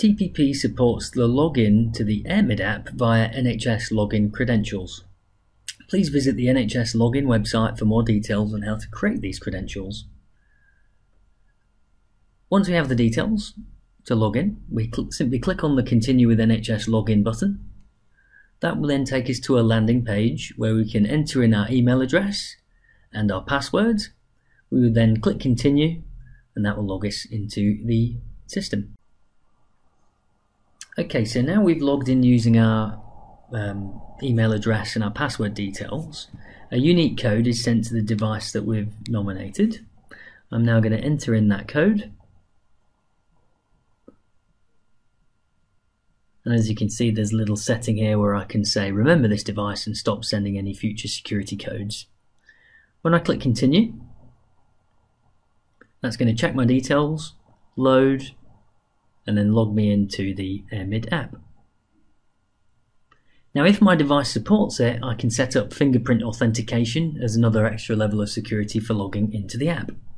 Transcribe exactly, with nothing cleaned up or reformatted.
T P P supports the login to the Airmid app via N H S Login credentials. Please visit the N H S Login website for more details on how to create these credentials. Once we have the details to log in, we cl- simply click on the Continue with N H S Login button. That will then take us to a landing page where we can enter in our email address and our password. We will then click Continue, and that will log us into the system. Okay, so now we've logged in using our um, email address and our password details. A unique code is sent to the device that we've nominated. I'm now going to enter in that code. And as you can see, there's a little setting here where I can say remember this device and stop sending any future security codes. When I click Continue, that's going to check my details, load, and then log me into the Airmid app. Now if my device supports it, I can set up fingerprint authentication as another extra level of security for logging into the app.